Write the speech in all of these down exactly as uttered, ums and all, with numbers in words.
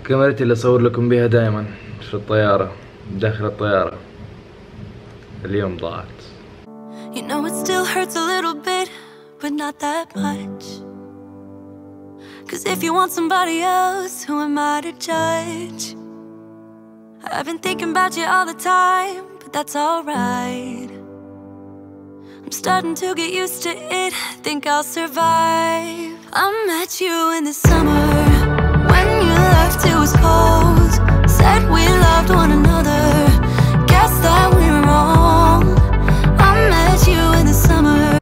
كاميرتي اللي أصور لكم بيها دايما في الطيارة، داخل الطيارة، اليوم ضاعت. You know it still hurts a little bit, but not that much. Cause if you want somebody else, who am I to judge? I've been thinking about you all the time, but that's alright. I'm starting to get used to it, think I'll survive. I met you in the summer, when you left it was cold. Said we loved one another, guess that we were wrong. I met you in the summer.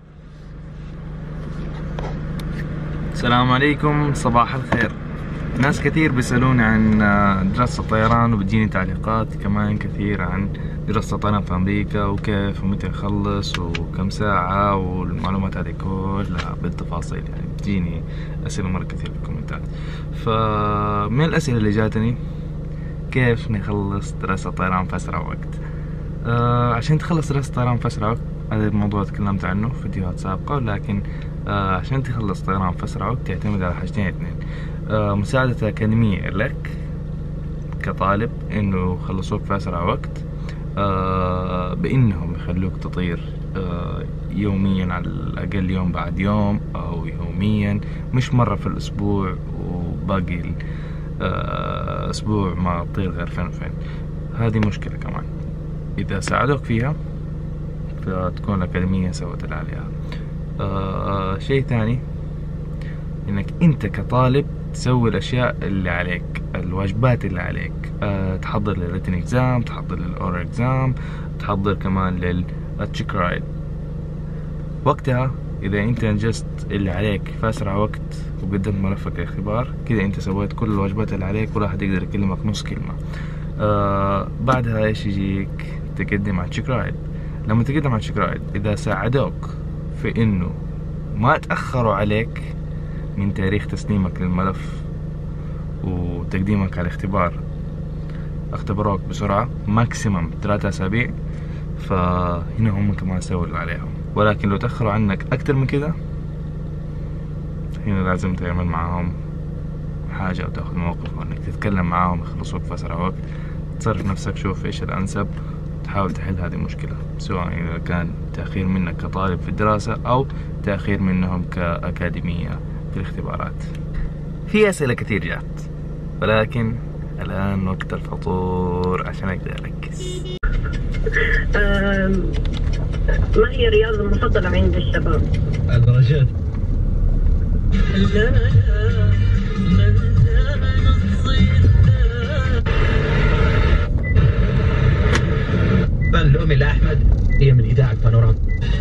السلام عليكم، صباح الخير. ناس كثير بيسألوني عن دراسة الطيران، وبتجيني تعليقات كمان كثير عن دراسة الطيران في أمريكا وكيف ومتى يخلص وكم ساعة والمعلومات هذه كلها بالتفاصيل. يعني بتجيني أسئلة مرة كثير في الكومنتات. فمن الأسئلة اللي جاتني كيف نخلص دراسة الطيران في أسرع وقت. آه عشان تخلص دراسة الطيران في أسرع وقت، هذا الموضوع تكلمت عنه في فيديوهات سابقة، لكن آه عشان تخلص طيران في أسرع وقت يعتمد على حاجتين اثنين. آه مساعدة أكاديمية لك كطالب إنه يخلصوك في أسرع وقت، آه بإنهم يخلوك تطير آه يوميا على الأقل، يوم بعد يوم أو يوميا، مش مرة في الأسبوع وباقي آه أسبوع ما تطير غير فين وفين. هذه مشكلة كمان، إذا ساعدوك فيها فتكون الأكاديمية سوت اللي عليها. آه شيء ثاني، إنك أنت كطالب تسوي الأشياء اللي عليك، الواجبات اللي عليك. أه تحضر للريتن إكزام، تحضر للأورال إكزام، تحضر كمان للتشيك رايد. وقتها إذا أنت أنجزت اللي عليك في أسرع وقت وقدمت ملفك للاختبار، كذا أنت سويت كل الواجبات اللي عليك، ولا حد يقدر يكلمك نص كلمة. أه بعدها إيش يجيك؟ تقدم على التشيك رايد. لما تقدم على التشيك رايد، إذا ساعدوك في إنه ما تأخروا عليك من تاريخ تسليمك للملف وتقديمك على الاختبار، اختبروك بسرعة ماكسيمم ثلاثة أسابيع، فهنا هم كمان سووا اللي عليهم. ولكن لو تأخروا عنك أكتر من كده، هنا لازم تعمل معاهم حاجة أو تاخذ موقف، أو إنك تتكلم معاهم يخلصوك في أسرع وقت. تصرف نفسك، شوف إيش الأنسب، تحاول تحل هذه المشكلة، سواء إذا كان تأخير منك كطالب في الدراسة أو تأخير منهم كأكاديمية في الاختبارات. في أسئلة كثير جات، ولكن الآن وقت الفطور عشان أقدر أركز. ما هي الرياضة المفضلة عند الشباب؟ الدراجات. فاللومي لأحمد هي من إذاعة بانوراما.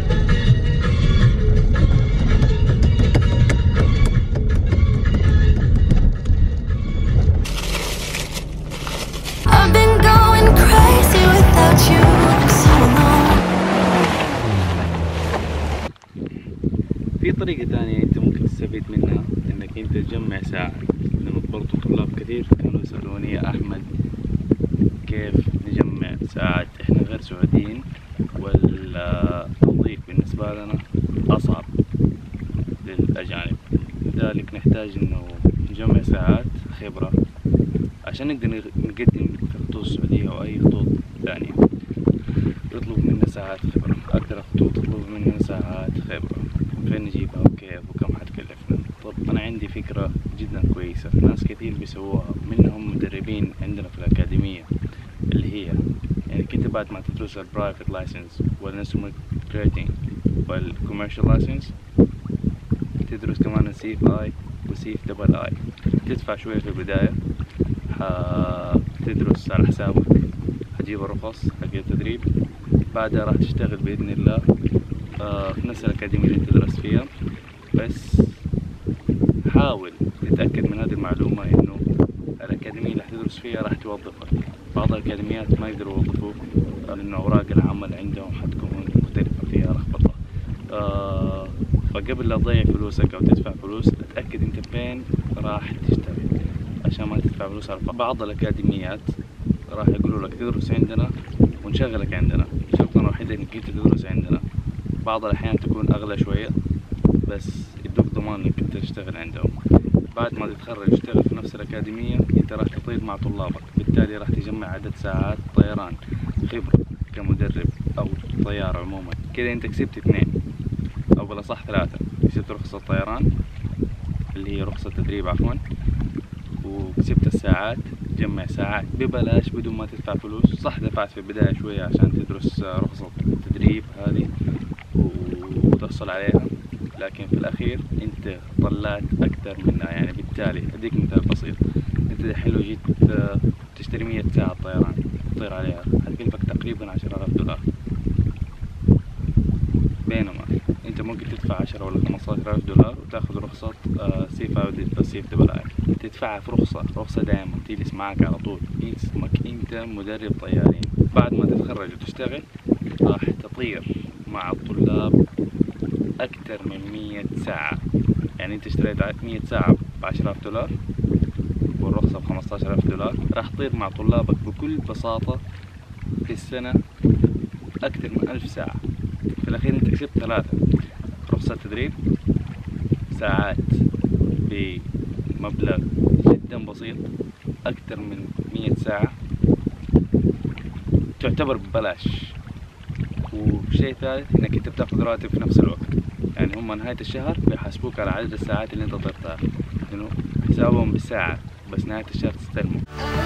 في طريقة ثانية انت ممكن تستفيد منها، انك انت تجمع ساعات. لما برضو طلاب كثير كانوا يسألوني يا احمد كيف نجمع ساعات، احنا غير سعوديين والتوظيف بالنسبة لنا اصعب للاجانب، لذلك نحتاج انه نجمع ساعات خبرة عشان نقدر نقدم في خطوط السعودية او اي خطوط ثانية. يطلب منا ساعات خبرة، اكثر خطوط تطلب منا ساعات خبرة، فين نجيبها وكيف وكم حتكلفنا. طب أنا عندي فكرة جدا كويسة، ناس كثير بيسووها، منهم مدربين عندنا في الأكاديمية، اللي هي يعني كنت بعد ما تدرس البرايفت لايسنس والانسترومنت ريتنج والكوميرشال لايسنس، تدرس كمان السي اف اي والسي اف دبل اي. تدفع شوية في البداية، حتدرس على حسابك، حتجيب الرخص حق التدريب، بعدها راح تشتغل بإذن الله آه في نفس الأكاديمية اللي انت درست فيها. بس حاول تتأكد من هذه المعلومة، إنه الأكاديمية اللي حتدرس فيها راح توظفك. بعض الأكاديميات ما يقدروا يوظفوك لأن أوراق العمل عندهم حتكون مختلفة، فيها لخبطة. آه فقبل لا تضيع فلوسك أو تدفع فلوس، اتأكد انت فين راح تشتغل عشان ما تدفع فلوس على الفاضي. بعض الأكاديميات راح يقولوا لك تدرس عندنا ونشغلك عندنا، شرطنا الوحيد انك انت تدرس عندنا. بعض الأحيان تكون أغلى شوية، بس يدوك ضمان انك انت تشتغل عندهم. بعد ما تتخرج تشتغل في نفس الأكاديمية انت راح تطير مع طلابك، بالتالي راح تجمع عدد ساعات طيران خبرة كمدرب او طيار عموما. كذا انت كسبت اثنين او بالاصح ثلاثة، كسبت رخصة الطيران اللي هي رخصة تدريب عفوا، وكسبت الساعات، تجمع ساعات ببلاش بدون ما تدفع فلوس. صح دفعت في البداية شوية عشان تدرس رخصة التدريب هذه وتحصل عليها، لكن في الأخير أنت طلعت أكثر منها. يعني بالتالي أديك مثال بسيط، أنت الحين لو جيت تشتري مية ساعة طيران تطير عليها هتكلفك تقريبا عشرة آلاف دولار، بينما أنت ممكن تدفع عشرة ولا خمسة عشر آلاف دولار وتاخذ رخصة سي فايف باسيف دبل اي، تدفعها في رخصة رخصة دائما تجلس معك على طول، اسمك أنت مدرب طيارين. بعد ما تتخرج وتشتغل راح تطير مع الطلاب أكثر من مية ساعة. يعني أنت اشتريت مية ساعة بعشرة آلاف دولار والرخصة بخمسة عشر ألف دولار، راح تطير مع طلابك بكل بساطة في السنة أكثر من ألف ساعة. في الأخير أنت كسبت ثلاثة: رخصة تدريب، ساعات بمبلغ جدا بسيط أكثر من مية ساعة تعتبر ببلاش، وشيء ثالث انك انت بتاخذ راتب في نفس الوقت. يعني هم نهاية الشهر بيحاسبوك على عدد الساعات اللي انت طرتها، انه حسابهم بالساعة، بس نهاية الشهر تستلمه.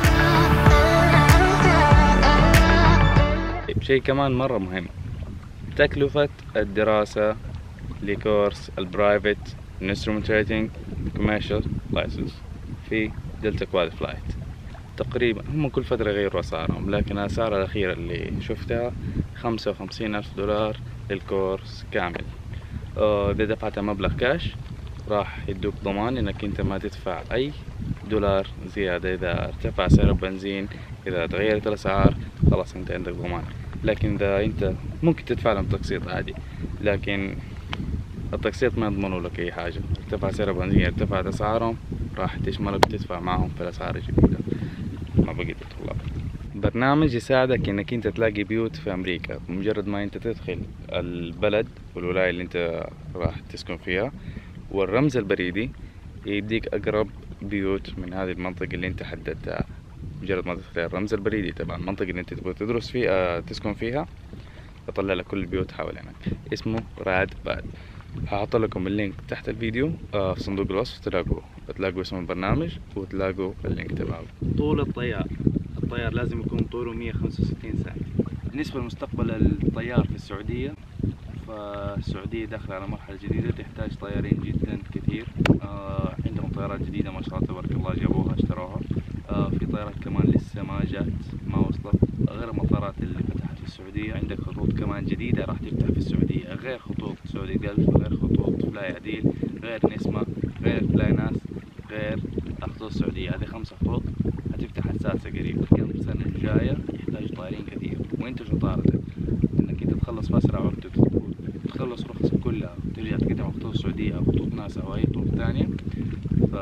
شيء كمان مرة مهم، تكلفة الدراسة لكورس البرايفت انسترومنت ريتنج كوميرشال لايسنس في دلتا كواد فلايت. تقريبا هم كل فترة يغيروا أسعارهم، لكن الأسعار الأخيرة اللي شفتها خمسة وخمسين ألف دولار للكورس كامل. إذا دفعت مبلغ كاش راح يدوك ضمان إنك أنت ما تدفع أي دولار زيادة. إذا ارتفع سعر البنزين، إذا تغيرت الأسعار، خلاص أنت عندك ضمان. لكن إذا أنت ممكن تدفع لهم تقسيط عادي، لكن التقسيط ما يضمنوا لك أي حاجة. ارتفع سعر البنزين، ارتفعت أسعارهم، راح تشملك وتدفع معهم في الأسعار الجديدة ما بقيت الطلاب. برنامج يساعدك انك انت تلاقي بيوت في امريكا بمجرد ما انت تدخل البلد والولاية اللي انت راح تسكن فيها، والرمز البريدي يديك اقرب بيوت من هذه المنطقة اللي انت حددتها. مجرد ما تدخل الرمز البريدي تبع المنطقة اللي انت تبغى تدرس فيها تسكن فيها يطلع لك كل البيوت حوالينك. اسمه راد باد. هحط لكم اللينك تحت الفيديو في صندوق الوصف، تلاقوا تلاقوا اسم البرنامج وتلاقوا اللينك تبعه. طول الطيار الطيار لازم يكون طوله مية وخمسة وستين سنتي. بالنسبة لمستقبل الطيار في السعودية، فالسعودية داخلة على مرحلة جديدة تحتاج طيارين جدا كثير. آه عندهم طيارات جديدة ما شاء الله تبارك الله جابوها اشتروها. آه في طيارات كمان لسه ما جات ما وصلت، غير المطارات اللي فتحت في السعودية. عندك خطوط كمان جديدة راح تفتح في السعودية، غير خطوط سعودي جلف، غير خطوط فلاي عديل، غير نسمة، غير فلاي ناس، غير الخطوط السعودية. هذه خمسة خطوط هتفتح السادسة قريب. كم سنة الجاية يحتاج طائرين كثير، وانت شو طارتك انك انت تخلص في اسرع وقت وتخلص رخصك كلها وترجع تقدم على خطوط السعودية او خطوط ناس او اي خطوط ثانية، ف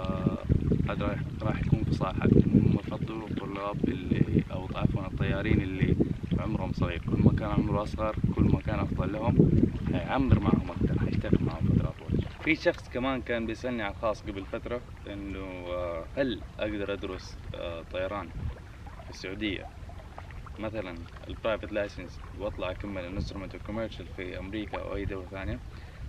هذا راح راح يكون في صالحك. هم يفضلوا الطلاب اللي او عفوا الطيارين اللي عمرهم صغير، كل ما كان عمره اصغر كل ما كان افضل لهم، هيعمر معهم اكثر، هيشتغل معهم فترة اطول. في شخص كمان كان بيسألني على الخاص قبل فترة انه هل اقدر ادرس طيران في السعودية مثلا البرايفت لايسنس واطلع اكمل الانسترومنت والكوميرشال في امريكا او اي دولة ثانية؟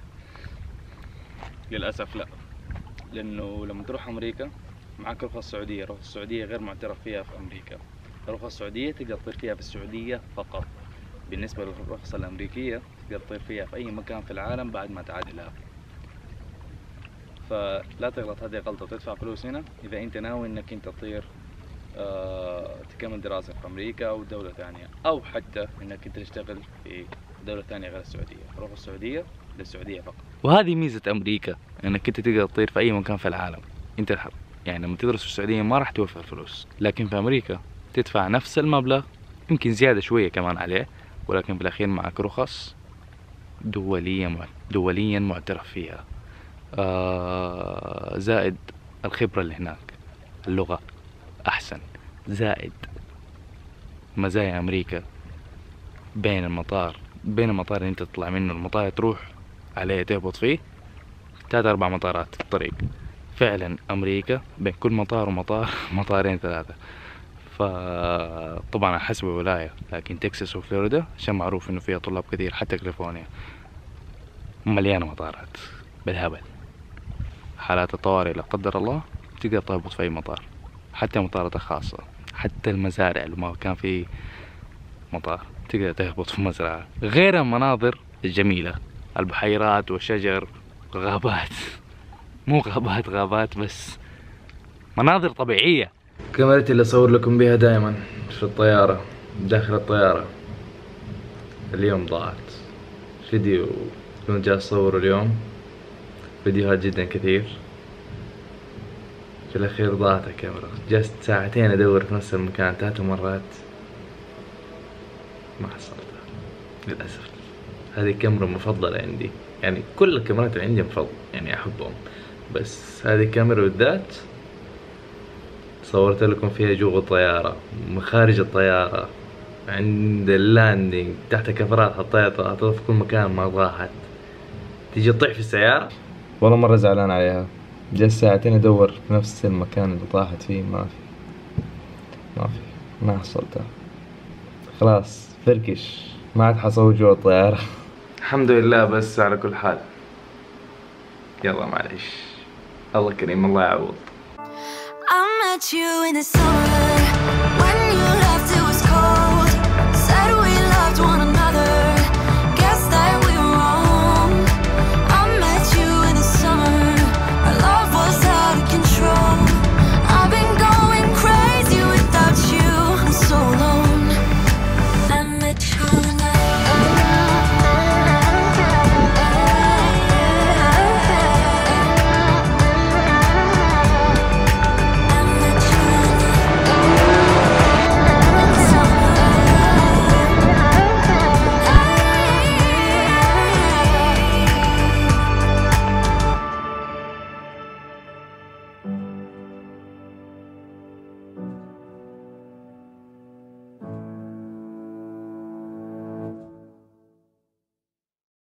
للاسف لا، لانه لما تروح امريكا معك رخصة سعودية، الرخصة السعودية غير معترف فيها في امريكا. الرخصة السعودية تقدر تطير فيها في السعودية فقط، بالنسبة للرخصة الامريكية تقدر تطير فيها في اي مكان في العالم بعد ما تعادلها. فلا تغلط هذه غلطة، تدفع فلوس هنا إذا أنت ناوي إنك أنت تطير أه تكمل دراسة في أمريكا أو دولة ثانية، أو حتى إنك أنت تشتغل في دولة ثانية غير السعودية. الرخصة السعودية للسعودية فقط. وهذه ميزة أمريكا، إنك أنت تقدر تطير في أي مكان في العالم أنت الحر. يعني لما تدرس في السعودية ما راح توفر فلوس، لكن في أمريكا تدفع نفس المبلغ يمكن زيادة شوية كمان عليه، ولكن في الأخير معك رخص دولية دوليا معترف فيها. آه زائد الخبرة اللي هناك، اللغة أحسن، زائد مزايا أمريكا بين المطار بين المطار اللي أنت تطلع منه المطار تروح عليه تهبط فيه ثلاث أربع مطارات في الطريق. فعلا أمريكا بين كل مطار ومطار مطارين ثلاثة. فطبعا على حسب الولاية، لكن تكساس وفلوريدا عشان معروف إنه فيها طلاب كثير، حتى كاليفورنيا مليانة مطارات بالهبل. حالات الطوارئ لا قدر الله تقدر تهبط في أي مطار، حتى مطارات الخاصة، حتى المزارع اللي ما كان في مطار تقدر تهبط في مزرعة. غير المناظر الجميلة، البحيرات والشجر، غابات، مو غابات غابات بس مناظر طبيعية. كاميرتي اللي أصور لكم بها دائما في الطيارة، داخل الطيارة، اليوم ضاعت. فيديو كنت جالس أصور اليوم، فيديوهات جدا كثير، في الأخير ضاعت الكاميرا. جلست ساعتين أدور في نفس المكان ثلاث مرات ما حصلتها للأسف. هذه الكاميرا مفضلة عندي، يعني كل الكاميرات اللي عندي مفضلة، يعني أحبهم، بس هذه الكاميرا بالذات صورت لكم فيها جوا الطيارة، مخارج الطيارة، عند اللاندنج، تحت كفرات حطيتها في كل مكان ما راحت. تيجي تطيح في السيارة، والله مرة زعلان عليها. جلست ساعتين أدور في نفس المكان اللي طاحت فيه، ما في ما في ما حصلتها. خلاص فركش، ما عاد حصور جوا الطيارة. الحمد لله. بس على كل حال يلا معليش، الله كريم، الله يعوض. I met you in the summer when you